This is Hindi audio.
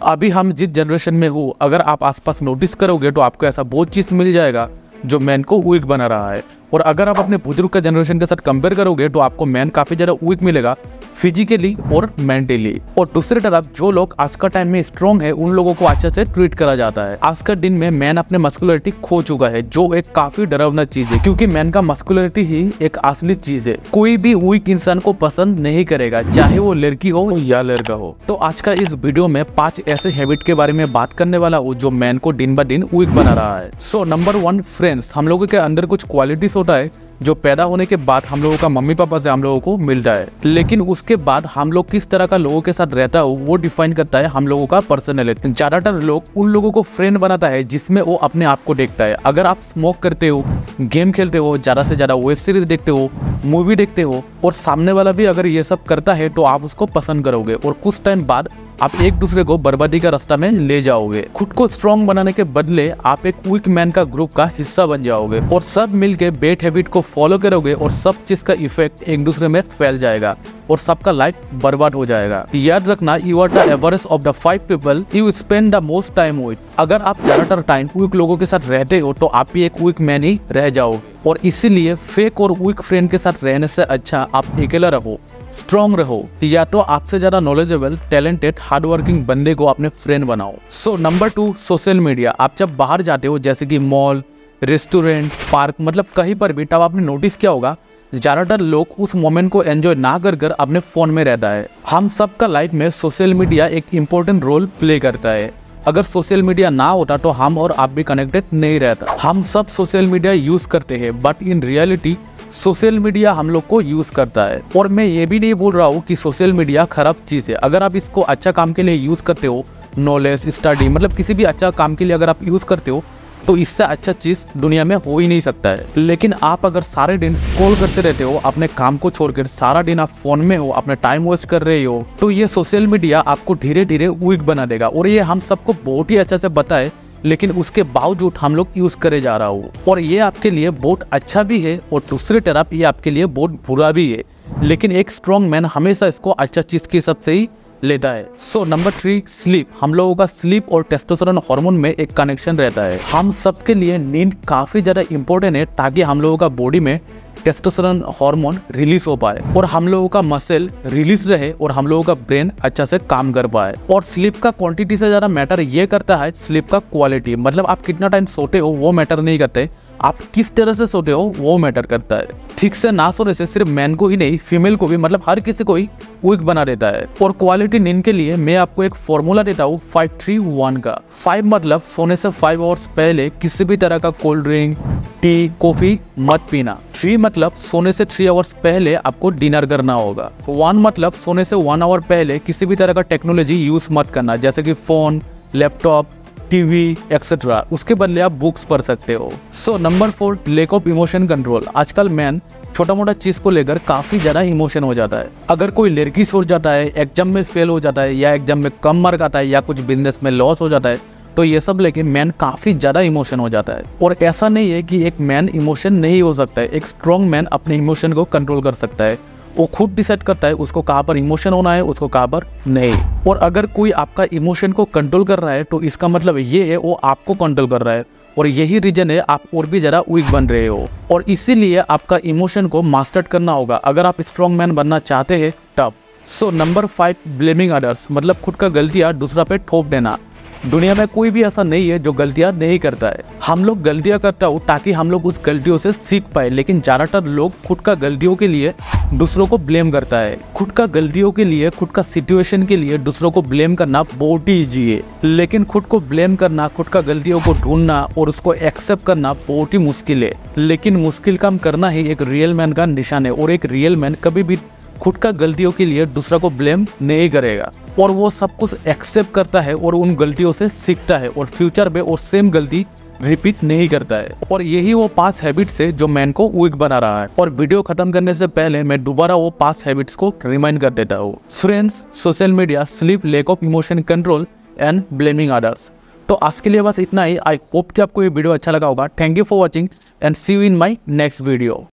अभी हम जिस जनरेशन में हो, अगर आप आसपास नोटिस करोगे तो आपको ऐसा बहुत चीज़ मिल जाएगा जो मैन को वीक बना रहा है। और अगर आप अपने बुजुर्ग का जनरेशन के साथ कंपेयर करोगे तो आपको मैन काफ़ी ज़्यादा वीक मिलेगा फिजिकली और मेंटली। और दूसरी तरफ जो लोग आज का टाइम में स्ट्रॉन्ग है उन लोगों को अच्छे से ट्रीट करा जाता है। आज का दिन में मैन अपने मस्कुलरिटी खो चुका है, जो एक काफी डरावना चीज है, क्योंकि मैन का मस्कुलरिटी ही एक असली चीज है। कोई भी वीक इंसान को पसंद नहीं करेगा, चाहे वो लड़की हो या लड़का हो। तो आज का इस वीडियो में 5 ऐसे हैबिट के बारे में बात करने वाला हूँ जो मैन को दिन ब दिन वीक बना रहा है। So number 1, friends. हम लोगों के अंदर कुछ क्वालिटीज होता है जो पैदा होने के बाद हम लोगों का मम्मी पापा से हम लोगों को मिलता है, लेकिन उसके बाद हम लोग किस तरह का लोगों के साथ रहता हो वो डिफाइन करता है हम लोगों का पर्सनैलिटी। ज्यादातर लोग उन लोगों को फ्रेंड बनाता है जिसमें वो अपने आप को देखता है। अगर आप स्मोक करते हो, गेम खेलते हो, ज्यादा से ज्यादा वेब सीरीज देखते हो, मूवी देखते हो और सामने वाला भी अगर ये सब करता है तो आप उसको पसंद करोगे और कुछ टाइम बाद आप एक दूसरे को बर्बादी का रास्ता में ले जाओगे। खुद को स्ट्रॉन्ग बनाने के बदले आप एक वीक मैन का ग्रुप का हिस्सा बन जाओगे और सब मिलके बैड हैबिट को फॉलो करोगे और सब चीज का इफेक्ट एक दूसरे में फैल जाएगा और सबका लाइफ बर्बाद हो जाएगा। याद रखना, you are the average of the 5 people you spend the most time with. अगर आप ज्यादातर टाइम वीक लोगों के साथ रहते हो तो आप भी एक वीक मैन ही रह जाओगे और इसीलिए फेक और वीक फ्रेंड के साथ रहने से अच्छा आप अकेला रहो, स्ट्रॉन्ग रहो, या तो आपसे ज्यादा नॉलेजेबल, टैलेंटेड, हार्डवर्किंग बंदे को अपने फ्रेंड बनाओ। So number 2, social media. आप जब बाहर जाते हो जैसे कि मॉल, रेस्टोरेंट, पार्क, मतलब कहीं पर भी, तब आपने नोटिस किया होगा ज्यादातर लोग उस मोमेंट को एंजॉय ना कर कर अपने फोन में रहता है। हम सबका लाइफ में सोशल मीडिया एक इम्पोर्टेंट रोल प्ले करता है। अगर सोशल मीडिया ना होता तो हम और आप भी कनेक्टेड नहीं रहता। हम सब सोशल मीडिया यूज करते हैं, but in reality social media हम लोग को यूज करता है। और मैं ये भी नहीं बोल रहा हूँ कि सोशल मीडिया खराब चीज है। अगर आप इसको अच्छा काम के लिए यूज करते हो, नॉलेज, स्टडी, मतलब किसी भी अच्छा काम के लिए अगर आप यूज करते हो तो इससे अच्छा चीज दुनिया में हो ही नहीं सकता है। लेकिन आप अगर सारे दिन स्क्रॉल करते रहते हो, अपने काम को छोड़कर सारा दिन आप फोन में हो, अपने टाइम वेस्ट कर रहे हो, तो ये सोशल मीडिया आपको धीरे धीरे वीक बना देगा। और ये हम सबको बहुत ही अच्छा से पता है, लेकिन उसके बावजूद हम लोग यूज करे जा रहा हो। और ये आपके लिए बहुत अच्छा भी है और दूसरी तरफ ये आपके लिए बहुत बुरा भी है। लेकिन एक स्ट्रॉन्ग मैन हमेशा इसको अच्छा चीज के हिसाब से ही लेता है। So number 3, sleep. हम लोगों का स्लीप और टेस्टोस्टेरोन हार्मोन में एक कनेक्शन रहता है। हम सबके लिए नींद काफी ज्यादा इंपॉर्टेंट है ताकि हम लोगों का बॉडी में टेस्टोस्टेरोन हार्मोन रिलीज हो पाए और हम लोगों का मसल रिलीज रहे और हम लोगों का ब्रेन अच्छा से काम कर पाए। और स्लीप का क्वांटिटी से ज्यादा मैटर ये करता है स्लीप का क्वालिटी। मतलब आप कितना टाइम सोते हो वो मैटर नहीं करते, आप किस तरह से सोते हो वो मैटर करता है। ठीक से ना सोने से सिर्फ मैन को ही नहीं, फीमेल को भी, मतलब हर किसी को ही वीक बना देता है। और क्वालिटी नींद के लिए मैं आपको एक फॉर्मूला देता हूँ 5-3-1 का। 5 मतलब सोने से 5 आवर्स पहले किसी भी तरह का कोल्ड ड्रिंक, टी, कॉफी मत पीना। 3 मतलब सोने से 3 आवर्स पहले आपको डिनर करना होगा। 1 मतलब सोने से 1 आवर पहले किसी भी तरह का टेक्नोलॉजी यूज मत करना, जैसे कि फोन, लैपटॉप, टीवी एक्सेट्रा। उसके बदले आप बुक्स पढ़ सकते हो। So number 4, lack of emotion control. आजकल मैन छोटा मोटा चीज को लेकर काफी ज्यादा इमोशन हो जाता है। अगर कोई लड़की छोड़ जाता है, एग्जाम में फेल हो जाता है, या एग्जाम में कम मार्क आता है, या कुछ बिजनेस में लॉस हो जाता है, तो ये सब लेके मैन काफी ज्यादा इमोशन हो जाता है। और ऐसा नहीं है कि एक मैन इमोशन नहीं हो सकता है। एक स्ट्रॉन्ग मैन अपने इमोशन को कंट्रोल कर सकता है। वो खुद डिसाइड करता है उसको कहाँ पर इमोशन होना है, उसको कहाँ पर नहीं। और अगर कोई आपका इमोशन को कंट्रोल कर रहा है तो इसका मतलब ये है वो आपको कंट्रोल कर रहा है, और यही रीजन है आप और भी ज़्यादा वीक बन रहे हो। और इसीलिए आपका इमोशन को मास्टर करना होगा अगर आप स्ट्रॉन्ग मैन बनना चाहते हैं तब। So number 5, blaming others. मतलब खुद का गलतियाँ दूसरा पे थोप देना। दुनिया में कोई भी ऐसा नहीं है जो गलतियां नहीं करता है। हम लोग गलतियां करता हो ताकि हम लोग उस गलतियों से सीख पाए, लेकिन ज्यादातर लोग खुद का गलतियों के लिए दूसरों को ब्लेम करता है। खुद का गलतियों के लिए, खुद का सिचुएशन के लिए दूसरों को ब्लेम करना बहुत ही इजी है, लेकिन खुद को ब्लेम करना, खुद का गलतियों को ढूंढना और उसको एक्सेप्ट करना बहुत ही मुश्किल है। लेकिन मुश्किल काम करना ही एक रियल मैन का निशान है। और एक रियल मैन कभी भी खुद का गलतियों के लिए दूसरा को ब्लेम नहीं करेगा और वो सब कुछ एक्सेप्ट करता है और उन गलतियों से सीखता है और फ्यूचर में और सेम गलती रिपीट नहीं करता है। और यही वो 5 हैबिट्स है जो मैन को वीक बना रहा है। और वीडियो खत्म करने से पहले मैं दोबारा वो 5 हैबिट्स को रिमाइंड कर देता हूँ। Friends, social media, sleep, lack of emotion control and blaming others. तो आज के लिए बस इतना ही। आई होप कि आपको ये वीडियो अच्छा लगा होगा। Thank you for watching and see you in my next video.